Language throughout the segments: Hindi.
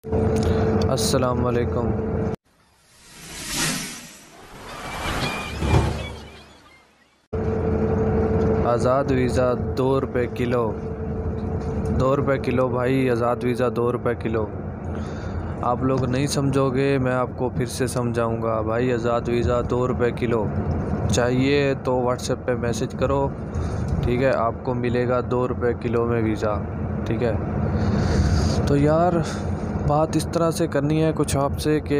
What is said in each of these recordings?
अस्सलाम वालेकुम। आज़ाद वीज़ा 2 रुपये किलो। 2 रुपये किलो भाई, आज़ाद वीज़ा 2 रुपये किलो। आप लोग नहीं समझोगे, मैं आपको फिर से समझाऊंगा भाई। आज़ाद वीज़ा 2 रुपये किलो। चाहिए तो व्हाट्सएप पे मैसेज करो, ठीक है। आपको मिलेगा 2 रुपये किलो में वीज़ा, ठीक है। तो यार बात इस तरह से करनी है कुछ आपसे कि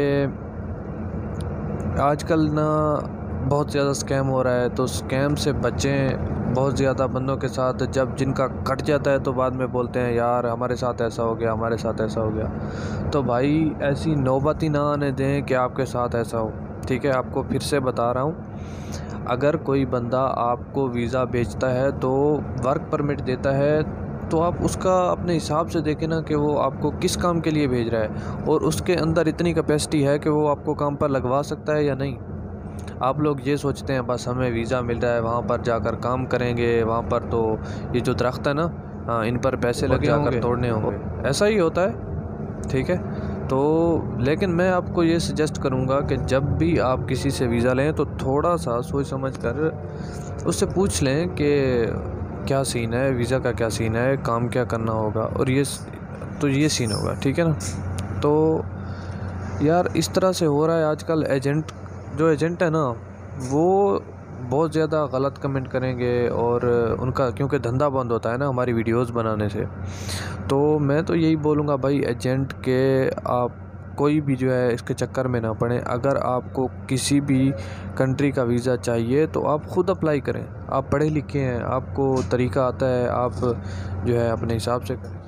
आजकल ना बहुत ज़्यादा स्कैम हो रहा है, तो स्कैम से बचें। बहुत ज़्यादा बंदों के साथ जब जिनका कट जाता है तो बाद में बोलते हैं यार हमारे साथ ऐसा हो गया, हमारे साथ ऐसा हो गया। तो भाई ऐसी नौबत ही ना आने दें कि आपके साथ ऐसा हो, ठीक है। आपको फिर से बता रहा हूँ, अगर कोई बंदा आपको वीज़ा भेजता है तो वर्क परमिट देता है, तो आप उसका अपने हिसाब से देखें ना कि वो आपको किस काम के लिए भेज रहा है और उसके अंदर इतनी कैपेसिटी है कि वो आपको काम पर लगवा सकता है या नहीं। आप लोग ये सोचते हैं बस हमें वीज़ा मिल रहा है, वहाँ पर जाकर काम करेंगे, वहाँ पर तो ये जो दरख्त है ना, हाँ, इन पर पैसे लग जाकर तोड़ने होंगे, ऐसा ही होता है, ठीक है। तो लेकिन मैं आपको ये सजेस्ट करूँगा कि जब भी आप किसी से वीज़ा लें तो थोड़ा सा सोच समझ कर उससे पूछ लें कि क्या सीन है, वीज़ा का क्या सीन है, काम क्या करना होगा, और ये सीन होगा, ठीक है ना। तो यार इस तरह से हो रहा है आजकल। जो एजेंट है ना, वो बहुत ज़्यादा गलत कमेंट करेंगे, और उनका क्योंकि धंधा बंद होता है ना हमारी वीडियोस बनाने से। तो मैं तो यही बोलूँगा भाई, एजेंट के आप कोई भी जो है इसके चक्कर में ना पड़े। अगर आपको किसी भी कंट्री का वीज़ा चाहिए तो आप ख़ुद अप्लाई करें। आप पढ़े लिखे हैं, आपको तरीका आता है, आप जो है अपने हिसाब से करें।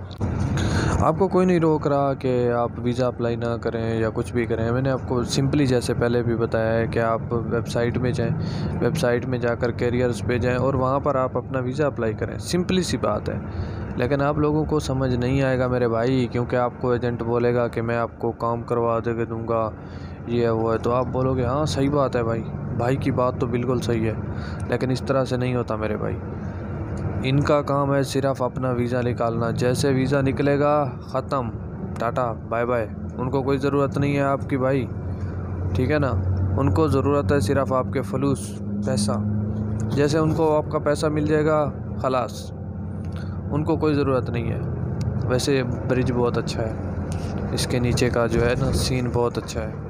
आपको कोई नहीं रोक रहा कि आप वीज़ा अप्लाई ना करें या कुछ भी करें। मैंने आपको सिंपली जैसे पहले भी बताया है कि आप वेबसाइट में जाएं, वेबसाइट में जाकर कैरियर्स पे जाएं और वहाँ पर आप अपना वीज़ा अप्लाई करें। सिंपली सी बात है। लेकिन आप लोगों को समझ नहीं आएगा मेरे भाई, क्योंकि आपको एजेंट बोलेगा कि मैं आपको काम करवा दे दूँगा, ये है वो है, तो आप बोलोगे हाँ सही बात है भाई, भाई की बात तो बिल्कुल सही है। लेकिन इस तरह से नहीं होता मेरे भाई। इनका काम है सिर्फ अपना वीज़ा निकालना। जैसे वीज़ा निकलेगा ख़त्म, टाटा बाय बाय। उनको कोई ज़रूरत नहीं है आपकी भाई, ठीक है ना। उनको ज़रूरत है सिर्फ आपके फलूस, पैसा। जैसे उनको आपका पैसा मिल जाएगा खलास, उनको कोई ज़रूरत नहीं है। वैसे ब्रिज बहुत अच्छा है, इसके नीचे का जो है ना सीन बहुत अच्छा है।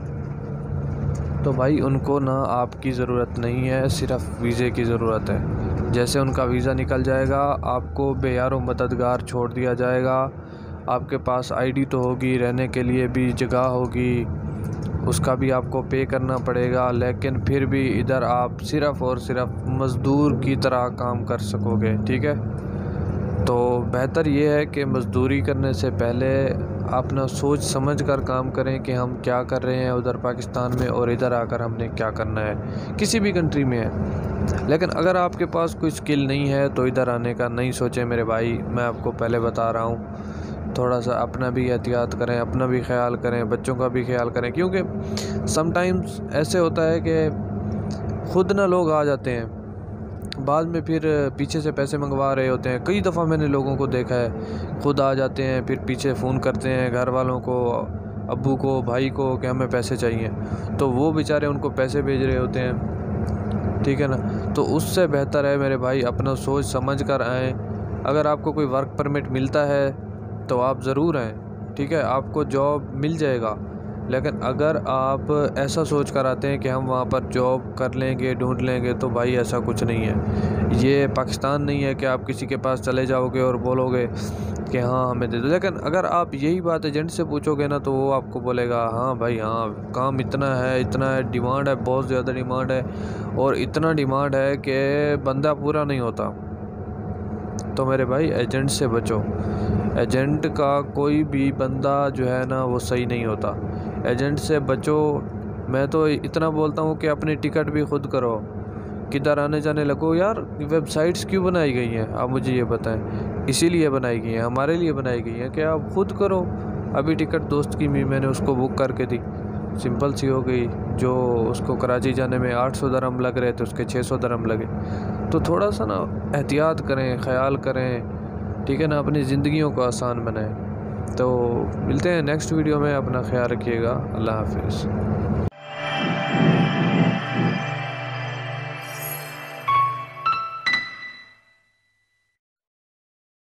तो भाई उनको ना आपकी ज़रूरत नहीं है, सिर्फ वीज़े की ज़रूरत है। जैसे उनका वीज़ा निकल जाएगा, आपको बेयारो मददगार छोड़ दिया जाएगा। आपके पास आईडी तो होगी, रहने के लिए भी जगह होगी, उसका भी आपको पे करना पड़ेगा, लेकिन फिर भी इधर आप सिर्फ़ और सिर्फ मज़दूर की तरह काम कर सकोगे, ठीक है। तो बेहतर ये है कि मज़दूरी करने से पहले अपना सोच समझ कर काम करें कि हम क्या कर रहे हैं उधर पाकिस्तान में, और इधर आकर हमने क्या करना है, किसी भी कंट्री में है। लेकिन अगर आपके पास कोई स्किल नहीं है तो इधर आने का नहीं सोचें मेरे भाई। मैं आपको पहले बता रहा हूँ, थोड़ा सा अपना भी एहतियात करें, अपना भी ख्याल करें, बच्चों का भी ख्याल करें। क्योंकि समटाइम्स ऐसे होता है कि खुद ना लोग आ जाते हैं, बाद में फिर पीछे से पैसे मंगवा रहे होते हैं। कई दफ़ा मैंने लोगों को देखा है, खुद आ जाते हैं, फिर पीछे फ़ोन करते हैं घर वालों को, अब्बू को, भाई को, कि हमें पैसे चाहिए, तो वो बेचारे उनको पैसे भेज रहे होते हैं, ठीक है ना। तो उससे बेहतर है मेरे भाई अपना सोच समझ कर आएँ। अगर आपको कोई वर्क परमिट मिलता है तो आप ज़रूर आएँ, ठीक है, आपको जॉब मिल जाएगा। लेकिन अगर आप ऐसा सोच कर आते हैं कि हम वहाँ पर जॉब कर लेंगे, ढूंढ लेंगे, तो भाई ऐसा कुछ नहीं है। ये पाकिस्तान नहीं है कि आप किसी के पास चले जाओगे और बोलोगे कि हाँ हमें दे दो। लेकिन अगर आप यही बात एजेंट से पूछोगे ना, तो वो आपको बोलेगा हाँ भाई हाँ, काम इतना है, डिमांड है, बहुत ज़्यादा डिमांड है, और इतना डिमांड है कि बंदा पूरा नहीं होता। तो मेरे भाई एजेंट से बचो। एजेंट का कोई भी बंदा जो है ना वो सही नहीं होता, एजेंट से बचो। मैं तो इतना बोलता हूँ कि अपनी टिकट भी खुद करो, किधर आने जाने लगो। यार वेबसाइट्स क्यों बनाई गई हैं आप मुझे ये बताएं। इसीलिए बनाई गई हैं, हमारे लिए बनाई गई हैं कि आप खुद करो। अभी टिकट दोस्त की भी मैंने उसको बुक करके दी, सिंपल सी हो गई। जो उसको कराची जाने में 800 दरहम लग रहे थे, उसके 600 दरहम लगे। तो थोड़ा सा ना एहतियात करें, ख्याल करें, ठीक है ना, अपनी ज़िंदगियों को आसान बनाएं। तो मिलते हैं नेक्स्ट वीडियो में, अपना ख्याल रखिएगा। अल्लाह हाफिज़।